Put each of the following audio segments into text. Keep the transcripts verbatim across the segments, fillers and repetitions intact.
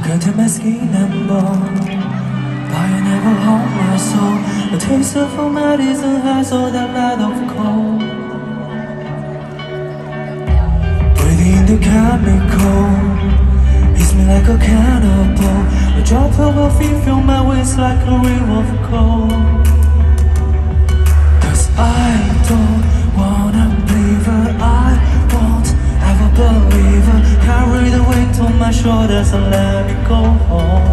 into my skin and bone, but you never hold my soul. A taste of a medicine has all that light of cold. Breathing in the chemical, hits me like a cannibal. A drop of a feet fill my waist like a river of cold. Cause I don't wanna believe her, I won't ever believe her. Carry the weight on my shoulders and let me go home.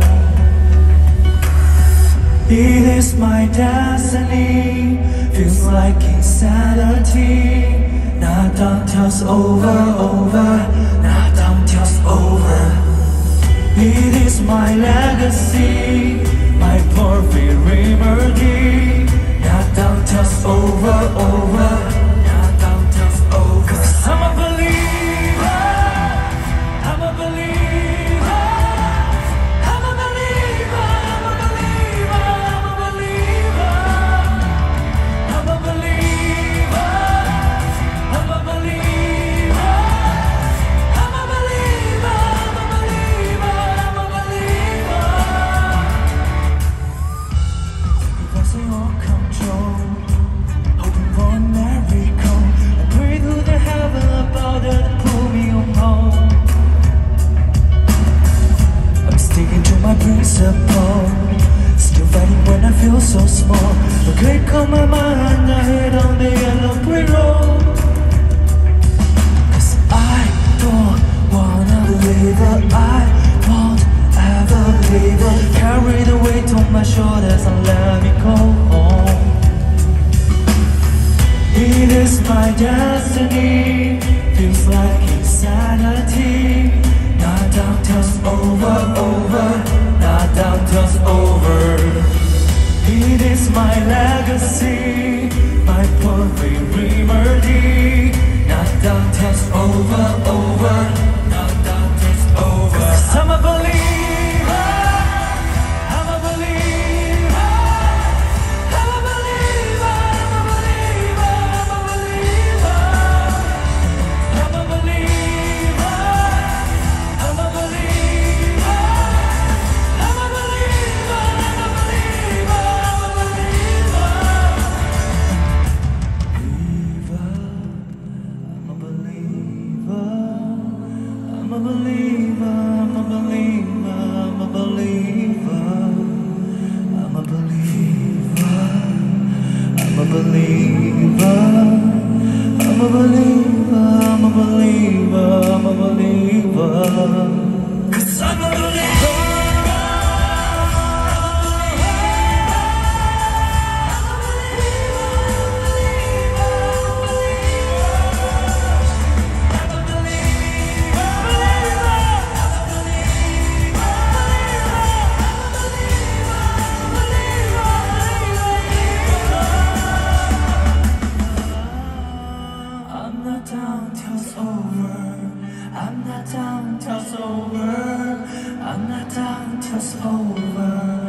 It is my destiny, feels like insanity. Not until it's over, over, not until it's over. It is my legacy, my perfect remedy. Not until it's over, over, not until it's over. Cause I'm a believer, I'm a believer, I'm a believer, I'm a believer, I'm a believer, I'm a believer, I'm a believer, I'm a believer, I'm a believer, I'm a believer. Sacrificing all control, hoping for a miracle. I pray to the heaven above that pull me home. I'm sticking to my principle, still fighting when I feel so small. A click on my mind, I hit on the yellow brick road. Cause I don't wanna believe it, I won't ever leave it. Carry the weight on my shoulders and let me go home. It is my destiny, feels like insanity. Not down till it's over, over, not down till it's over. It is my legacy, my perfect remedy. Not down till it's over, over, not down till it's over. Cause I'm a believer, I'm a believer, I'm a believer, I'm a believer, I'm a believer, I'm a believer, I'm a believer, I'm a believer, I'm a believer, I'm a believer. I'm a believer, I'm a believer, I'm a believer, I'm a believer, I'm a believer, I'm a believer, I'm a believer, I'm a believer, I'm a believer. Cause I'm a believer. I'm not down till it's over. I'm not down till it's over. I'm not down till it's over.